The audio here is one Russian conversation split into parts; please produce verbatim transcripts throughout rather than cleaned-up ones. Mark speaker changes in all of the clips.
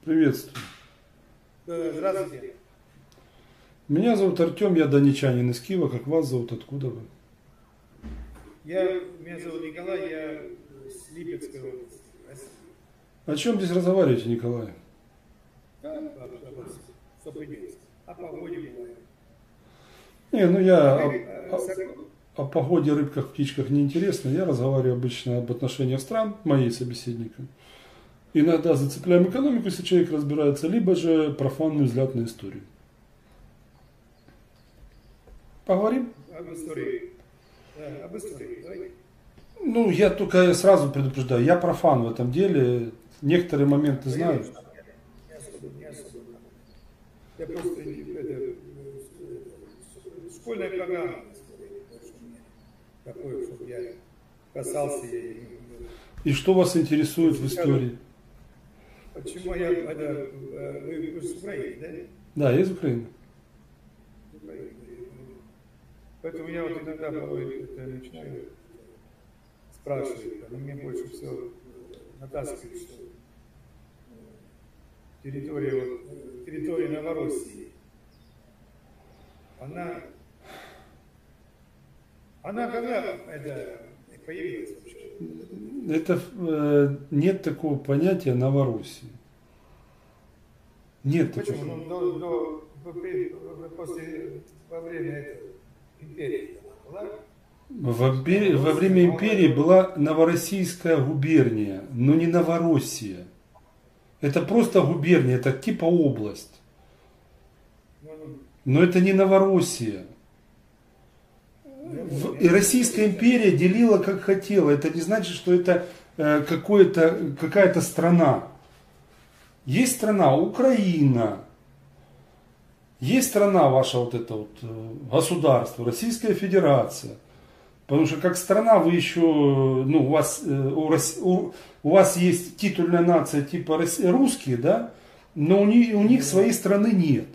Speaker 1: Приветствую.
Speaker 2: Здравствуйте.
Speaker 1: Меня зовут Артем, я донечанин из Киева. Как вас зовут? Откуда вы?
Speaker 2: Я, меня зовут Николай, я с Липецкой области, России.
Speaker 1: О чем здесь разговариваете, Николай?
Speaker 2: Да, что придется. О погоде бывает.
Speaker 1: Не, ну я о,
Speaker 2: А,
Speaker 1: о, о погоде, рыбках, птичках не интересно. Я разговариваю обычно об отношениях стран, моей собеседника. Иногда зацепляем экономику, если человек разбирается, либо же профанный взгляд на историю. Поговорим?
Speaker 2: Об истории. Да, об истории. Давайте.
Speaker 1: Ну, я только сразу предупреждаю, я профан в этом деле. Некоторые моменты знаю.
Speaker 2: Не особо, не особо. Я просто это, школьная программа такое, чтобы я касался ей.
Speaker 1: И что вас интересует в истории?
Speaker 2: Почему я, это, вы, вы с Украины, да?
Speaker 1: Да, я из Украины.
Speaker 2: Поэтому я вот иногда порой это начинаю спрашивать, но мне больше всего натаскивает, что территория, вот, территория Новороссии, она, она когда это появилась вообще?
Speaker 1: Это э, нет такого понятия Новороссии. Нет
Speaker 2: Почему?
Speaker 1: такого.
Speaker 2: Ну, до, до, после, во время этого империи была?
Speaker 1: Во, во время империи была Новороссийская губерния, но не Новороссия. Это просто губерния, это типа область. Но это не Новороссия. И Российская империя делила как хотела. Это не значит, что это какое-то, какая-то страна. Есть страна Украина. Есть страна ваша вот это вот государство, Российская Федерация. Потому что как страна вы еще, ну у вас, у, у вас есть титульная нация типа русские, да, но у них, у них своей страны нет.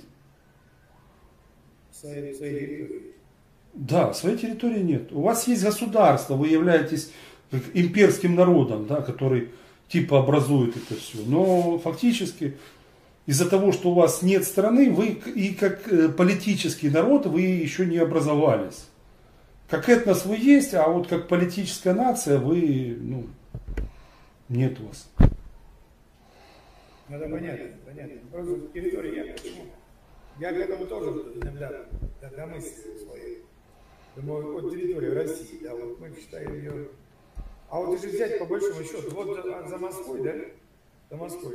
Speaker 2: Своей, своей территории.
Speaker 1: Да, своей территории нет. У вас есть государство, вы являетесь имперским народом, да, который типа образует это все. Но фактически из-за того, что у вас нет страны, вы и как политический народ вы еще не образовались. Как этнос вы есть, а вот как политическая нация вы, ну, нет у вас.
Speaker 2: Ну, это понятно, понятно. Просто территории нет. Почему? Я к этому тоже иногда домысливаю свои. Думаю, вот территория России, да, вот мы считаем ее. А вот если взять по большому счету, вот за, за Москвой, да, за Москвой,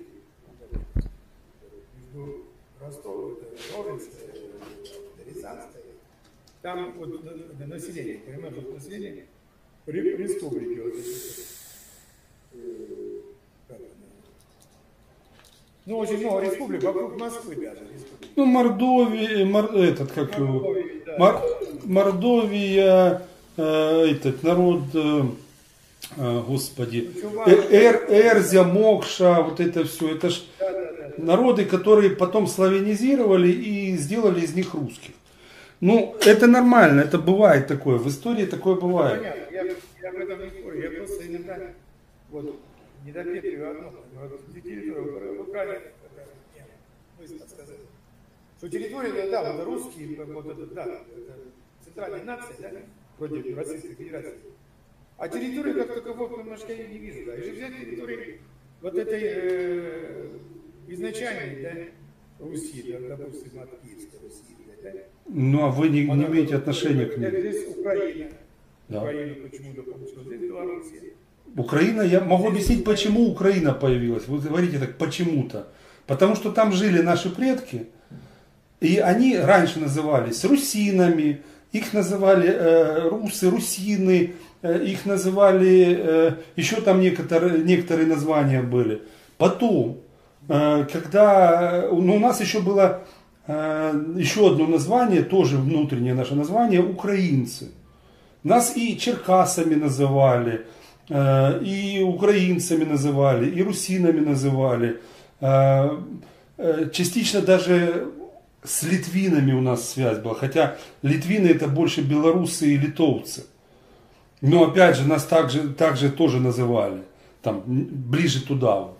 Speaker 2: между Ростовом, Ровенской, Рязанской, там вот население, понимаешь, вот население республики, вот, ну очень много республик, вокруг Москвы даже республики.
Speaker 1: Ну, Мордовия, Мор, этот, как его, да. Мор, Мордовия, э, этот народ, э, господи, Эр, Эрзя, Мокша, вот это все, это ж да, да, да, народы, которые потом славянизировали и сделали из них русских. Ну, это нормально, это бывает такое, в истории такое бывает.
Speaker 2: Ну, понятно, я, я об этом не спорю, я просто иногда вот, не допетриваю одно, вот, территорию в Украине, мысль сказать, что территория, да, вот русские, вот это, да, это центральная нация, да, вроде Российской Федерации, а территорию как таковой немножко я не вижу, да, если взять территорию вот этой э, изначальной, да, Руси, да, допустим, от Киевской Руси, да,
Speaker 1: ну, а вы не, не имеете отношения к ней.
Speaker 2: Здесь Украина.
Speaker 1: Да.
Speaker 2: Украина почему-то получилась. Здесь Белоруссия.
Speaker 1: Украина, я могу объяснить, почему Украина появилась. Вы говорите так, почему-то. Потому что там жили наши предки, и они раньше назывались русинами, их называли э, русы, русины, э, их называли, э, еще там некоторые, некоторые названия были. Потом, э, когда, ну, у нас еще было еще одно название, тоже внутреннее наше название, украинцы. Нас и черкасами называли, и украинцами называли, и русинами называли. Частично даже с литвинами у нас связь была, хотя литвины это больше белорусы и литовцы. Но опять же нас также, также тоже называли, там, ближе туда вот.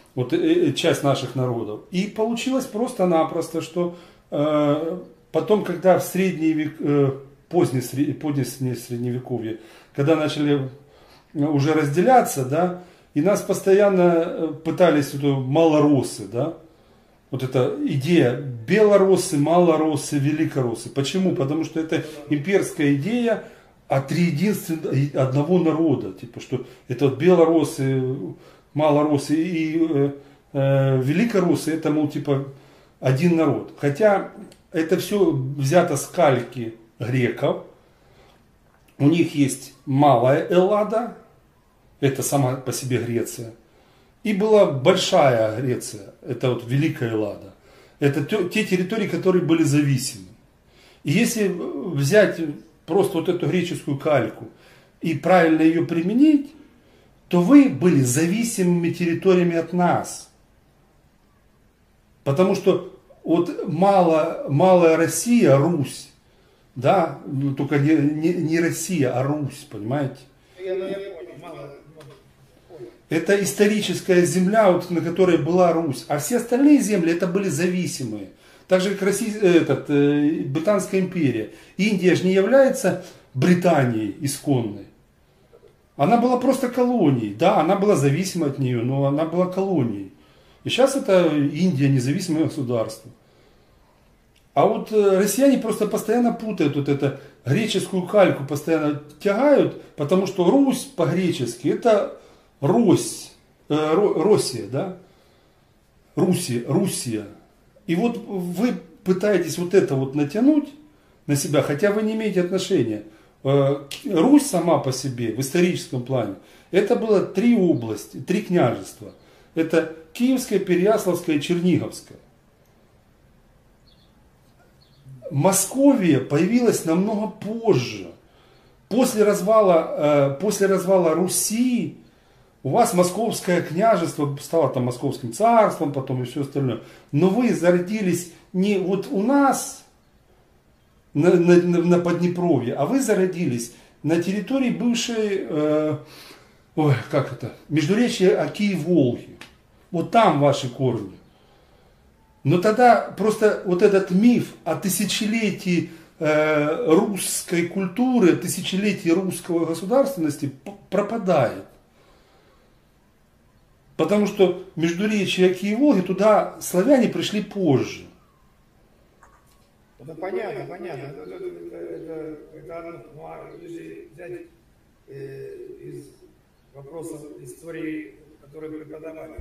Speaker 1: вот э, часть наших народов. И получилось просто-напросто, что э, потом, когда в средние век, э, позднее, позднее средневековье, когда начали уже разделяться, да, и нас постоянно пытались вот, малороссы, да, вот эта идея белороссы, малороссы, великороссы. Почему? Потому что это имперская идея о триединстве одного народа, типа, что это вот белороссы, малороссы и э, э, великороссы, это, мол, типа, один народ. Хотя это все взято с кальки греков. У них есть малая Эллада, это сама по себе Греция. И была большая Греция, это вот Великая Эллада. Это те территории, которые были зависимы. И если взять просто вот эту греческую кальку и правильно ее применить, то вы были зависимыми территориями от нас. Потому что вот мало, малая Россия, Русь, да, ну, только не, не, не Россия, а Русь, понимаете?
Speaker 2: Я, ну, я понял, мало.
Speaker 1: Это историческая земля, вот, на которой была Русь. А все остальные земли это были зависимые. Так же, как Россия, этот, э, Британская империя. Индия же не является Британией исконной. Она была просто колонией. Да, она была зависима от нее, но она была колонией. И сейчас это Индия, независимое государство. А вот э, россияне просто постоянно путают вот это греческую кальку, постоянно тягают, потому что Русь по-гречески это Рось, э, Россия, да? Руси, Руссия. И вот вы пытаетесь вот это вот натянуть на себя, хотя вы не имеете отношения. Э, Русь сама по себе в историческом плане, это было три области, три княжества. Это Киевское, Переяславское и Черниговское. Московия появилась намного позже. После развала, э, после развала Руси у вас Московское княжество стало там Московским царством, потом и все остальное. Но вы зародились не вот у нас на, на, на Поднепровье, а вы зародились на территории бывшей, э, ой, как это, Междуречья Оки и Волги. Вот там ваши корни. Но тогда просто вот этот миф о тысячелетии э, русской культуры, тысячелетии русской государственности пропадает. Потому что Междуречье Оки и Волги, туда славяне пришли позже.
Speaker 2: Это понятно, понятно. Это, это, это, это одно. Ну, а если взять э, из вопросов истории, которые преподавали,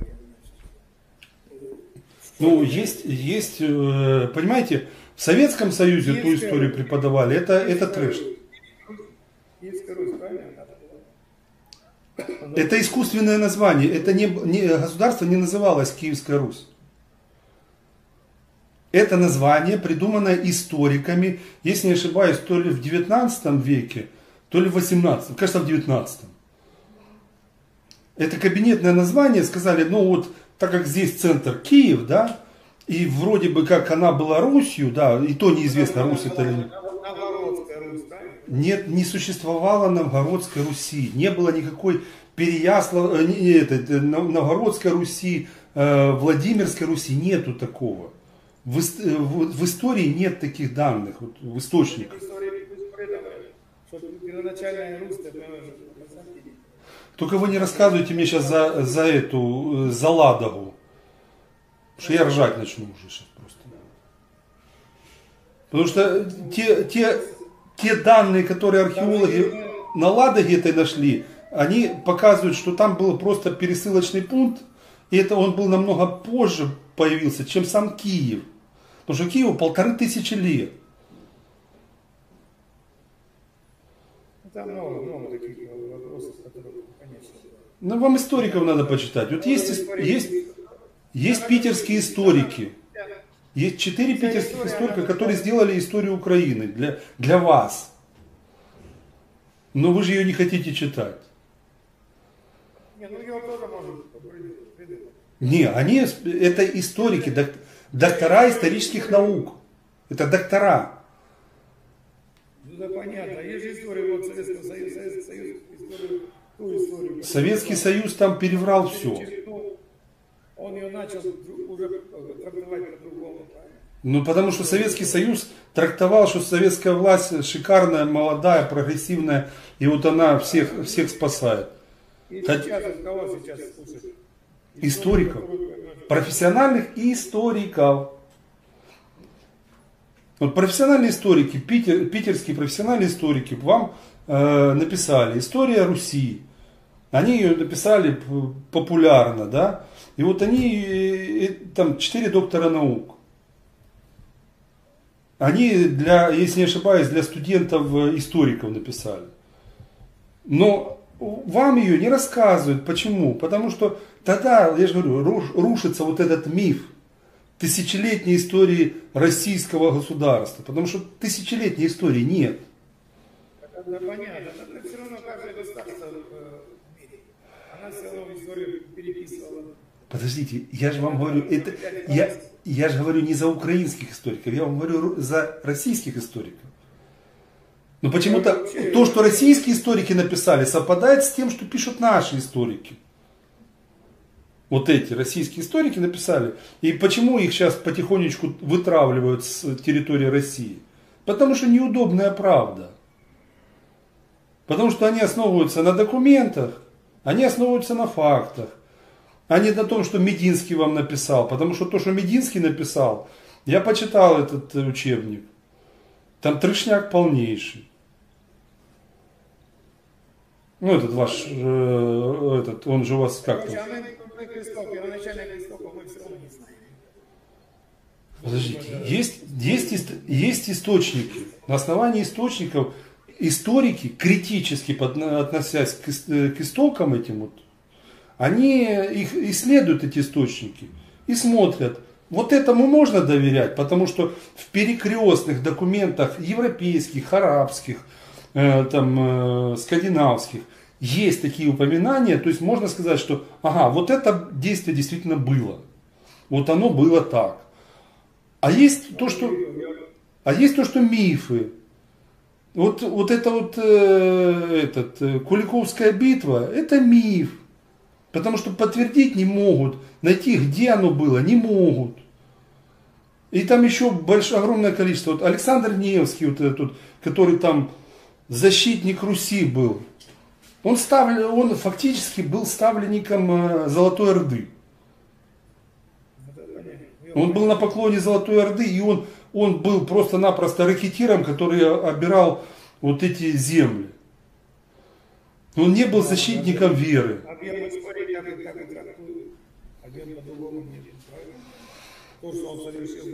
Speaker 1: ну, есть, есть, понимаете, в Советском Союзе
Speaker 2: Киевская,
Speaker 1: ту историю преподавали, это, это трэш.
Speaker 2: Киевская Русь, правильно?
Speaker 1: Это искусственное название, это не, не, государство не называлось Киевская Русь. Это название придумано историками, если не ошибаюсь, то ли в девятнадцатом веке, то ли в восемнадцатом, кажется, в девятнадцатом. Это кабинетное название, сказали, ну вот, так как здесь центр Киев, да, и вроде бы как она была Русью, да, и то неизвестно, Русь это или нет. Нет, не существовало Новгородской Руси, не было никакой Переяслав, не, это, Новгородской Руси, э, Владимирской Руси, нету такого. В, в, в истории нет таких данных, вот, в источниках. Только вы не рассказывайте мне сейчас за, за эту, за Ладогу. Потому что я ржать начну уже сейчас просто. Потому что те, те, те данные, которые археологи на Ладоге этой нашли, они показывают, что там был просто пересылочный пункт, и это он был намного позже появился, чем сам Киев. Потому что Киеву полторы тысячи лет.
Speaker 2: Там много, много таких вопросов, которые, конечно.
Speaker 1: Ну, вам историков надо почитать. Вот есть, есть, есть питерские историки. Есть четыре питерских историка, которые сделали историю Украины для, для вас. Но вы же ее не хотите читать.
Speaker 2: Не, ну его тоже можно придумать.
Speaker 1: Не, они, это историки, доктора исторических наук. Это доктора.
Speaker 2: Ну да понятно. Есть же история вот Советского Союза, Советский Союз, историю, ту историю.
Speaker 1: Советский Союз там переврал все.
Speaker 2: он ее начал уже трактовать по-другому.
Speaker 1: Ну, потому что Советский Союз трактовал, что советская власть шикарная, молодая, прогрессивная, и вот она всех, всех спасает.
Speaker 2: И сейчас от кого сейчас слушать?
Speaker 1: Историков. Профессиональных историков. Вот профессиональные историки, питер, питерские профессиональные историки вам э, написали «История Руси». Они ее написали популярно, да? И вот они, э, там, четыре доктора наук. Они, для, если не ошибаюсь, для студентов-историков написали. Но вам ее не рассказывают. Почему? Потому что тогда, я же говорю, рушится вот этот миф тысячелетней истории российского государства. Потому что тысячелетней истории нет.
Speaker 2: Это понятно. Но все равно каждое государство в мире, она все равно историю переписывала.
Speaker 1: Подождите, я же вам говорю, это, я, я же говорю не за украинских историков, я вам говорю за российских историков. Но почему-то то, что российские историки написали, совпадает с тем, что пишут наши историки. Вот эти российские историки написали. И почему их сейчас потихонечку вытравливают с территории России? Потому что неудобная правда. Потому что они основываются на документах, они основываются на фактах. А не на том, что Мединский вам написал. Потому что то, что Мединский написал, я почитал этот учебник. Там трешняк полнейший. Ну, этот ваш, э, этот, он же у вас как-то... Подождите, есть, есть, есть источники. На основании источников историки, критически относясь к, к истокам этим вот, они их исследуют, эти источники, и смотрят, вот этому можно доверять, потому что в перекрестных документах европейских, арабских, э, там, э, скандинавских есть такие упоминания, то есть можно сказать, что ага, вот это действие действительно было, вот оно было так. А есть то, что, а есть то, что мифы. Вот, вот это вот э, этот, э, Куликовская битва, это миф. Потому что подтвердить не могут, найти, где оно было, не могут. И там еще большое, огромное количество. Вот Александр Невский, вот этот, который там защитник Руси был, он, ставлен, он фактически был ставленником Золотой Орды. Он был на поклоне Золотой Орды, и он, он был просто-напросто рэкетиром, который обирал вот эти земли. Он не был защитником веры.
Speaker 2: То, что он совершил,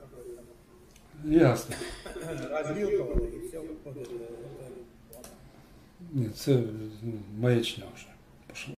Speaker 1: Ясно.
Speaker 2: разбил кого-то и все.
Speaker 1: Нет, это маячня вже.